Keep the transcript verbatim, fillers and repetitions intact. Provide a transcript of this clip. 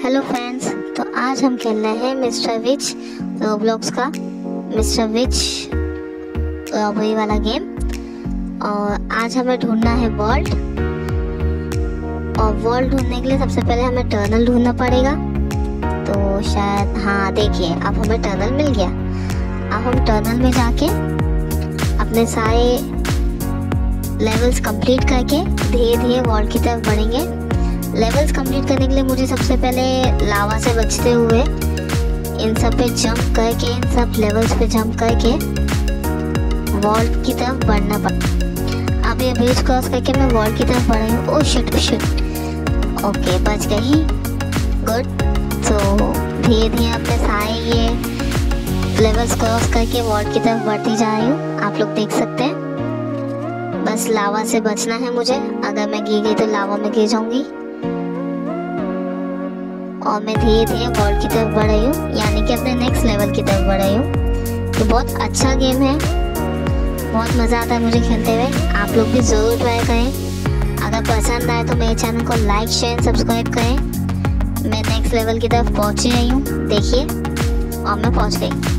Hello friends, तो आज हम खेल रहे हैं मिस्टर विच रोब्लॉक्स का मिस्टर विच रॉबरी वाला गेम। और आज हमें ढूंढना है वर्ल्ड, और वर्ल्ड ढूंढने के लिए सबसे पहले हमें टर्नल ढूंढना पड़ेगा। तो शायद हाँ देखिए, अब हमें टर्नल मिल गया। अब हम टर्नल में जाके अपने सारे लेवल्स कंप्लीट करके धीरे धीरे वर्ल्ड की तरफ बढ़ेंगे। लेवल्स कंप्लीट करने के लिए मुझे सबसे पहले लावा से बचते हुए इन सब पे जंप करके, इन सब लेवल्स पे जंप करके वर्ल्ड की तरफ बढ़ना पड़ा। अब ये ब्रिज क्रॉस करके मैं वर्ल्ड की तरफ बढ़ रही हूँ। ओह शिट शिट, ओके बच गई, गुड। तो धीरे धीरे अपने सारे ये लेवल्स क्रॉस करके वर्ल्ड की तरफ बढ़ती जा रही हूँ, आप लोग देख सकते हैं। बस लावा से बचना है मुझे, अगर मैं गिर गई तो लावा में गिर जाऊंगी। और मैं धीरे धीरे वर्ल्ड की तरफ बढ़ रही हूँ, यानी कि अपने नेक्स्ट लेवल की तरफ बढ़ रही हूँ। तो बहुत अच्छा गेम है, बहुत मज़ा आता है मुझे खेलते हुए। आप लोग भी ज़रूर ट्राई करें। अगर पसंद आए तो मेरे चैनल को लाइक शेयर सब्सक्राइब करें। मैं नेक्स्ट लेवल की तरफ पहुँच रही हूँ, देखिए, और मैं पहुँच गई।